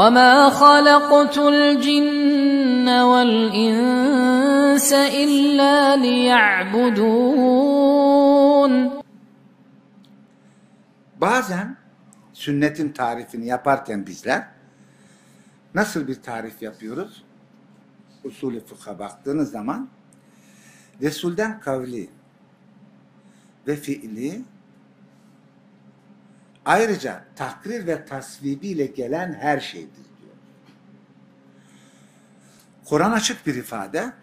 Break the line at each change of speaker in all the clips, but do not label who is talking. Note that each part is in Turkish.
وَمَا خَلَقْتُ الْجِنَّ وَالْإِنسَ إِلَّا لِيَعْبُدُونَ.
Bazen sünnetin tarifini yaparken bizler nasıl bir tarif yapıyoruz? Usulü fıkha baktığınız zaman Resul'den kavli ve fiili, ayrıca takrir ve tasvibiyle gelen her şeydir diyor. Kur'an açık bir ifade,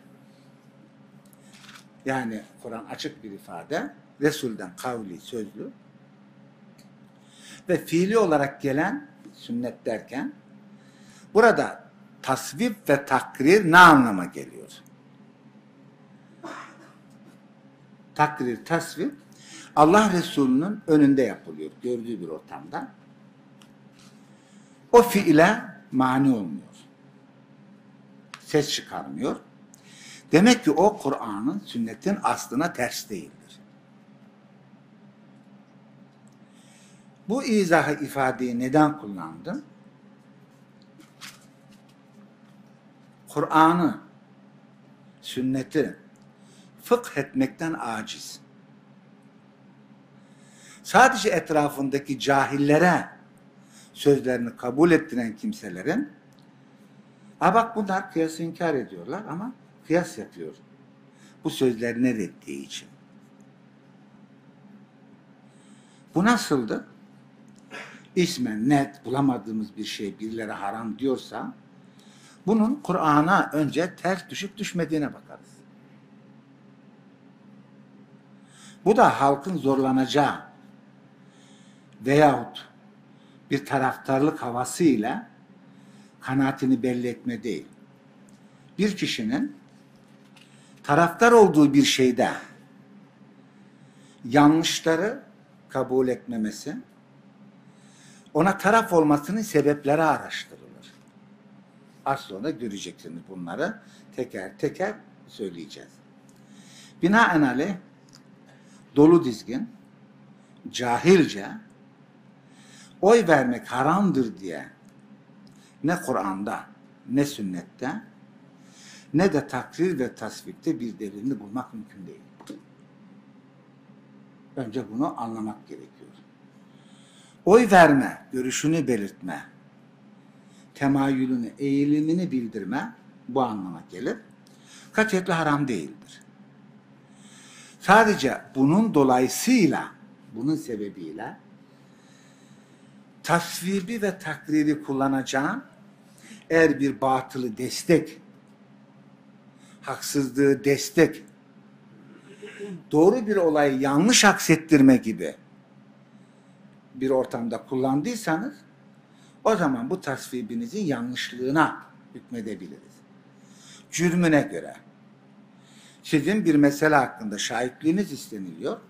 yani Kur'an açık bir ifade, Resul'den kavli, sözlü ve fiili olarak gelen sünnet derken, burada tasvip ve takrir ne anlama geliyor? Takrir, tasvip, Allah Resulü'nün önünde yapılıyor, gördüğü bir ortamda. O fiile mani olmuyor. Ses çıkarmıyor. Demek ki o Kur'an'ın, sünnetin aslına ters değildir. Bu izahı, ifadeyi neden kullandım? Kur'an'ı, sünneti fıkh etmekten aciz. Sadece etrafındaki cahillere sözlerini kabul ettiren kimselerin, bak bunlar kıyası inkar ediyorlar ama kıyas yapıyor. Bu sözlerini reddettiği için. Bu nasıldı? İsmen net bulamadığımız bir şey birileri haram diyorsa, bunun Kur'an'a önce ters düşüp düşmediğine bakarız. Bu da halkın zorlanacağı veyahut bir taraftarlık havasıyla kanaatini belli etme değil. Bir kişinin taraftar olduğu bir şeyde yanlışları kabul etmemesi, ona taraf olmasının sebepleri araştırılır. Az sonra göreceksiniz bunları. Teker teker söyleyeceğiz. Binaenaleyh dolu dizgin, cahilce oy vermek haramdır diye ne Kur'an'da, ne sünnette, ne de takrir ve tasvipte bir delilini bulmak mümkün değil. Önce bunu anlamak gerekiyor. Oy verme, görüşünü belirtme, temayülünü, eğilimini bildirme bu anlama gelir. Katiyetle haram değildir. Sadece bunun dolayısıyla, bunun sebebiyle tasvibi ve takriri kullanacağın, eğer bir batılı destek, haksızlığı destek, doğru bir olayı yanlış aksettirme gibi bir ortamda kullandıysanız, o zaman bu tasvibinizin yanlışlığına hükmedebiliriz. Cürmüne göre. Sizin bir mesele hakkında şahitliğiniz isteniliyor.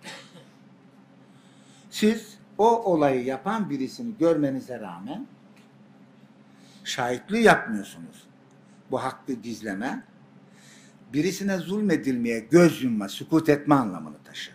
Siz o olayı yapan birisini görmenize rağmen şahitliği yapmıyorsunuz. Bu hakkı gizleme, birisine zulmedilmeye göz yumma, sükut etme anlamını taşır.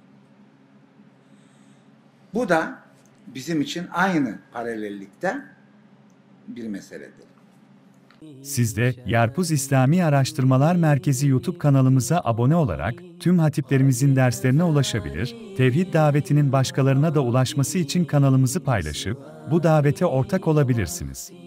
Bu da bizim için aynı paralellikte bir meseledir.
Siz de Yarpuz İslami Araştırmalar Merkezi YouTube kanalımıza abone olarak tüm hatiplerimizin derslerine ulaşabilir, tevhid davetinin başkalarına da ulaşması için kanalımızı paylaşıp bu davete ortak olabilirsiniz.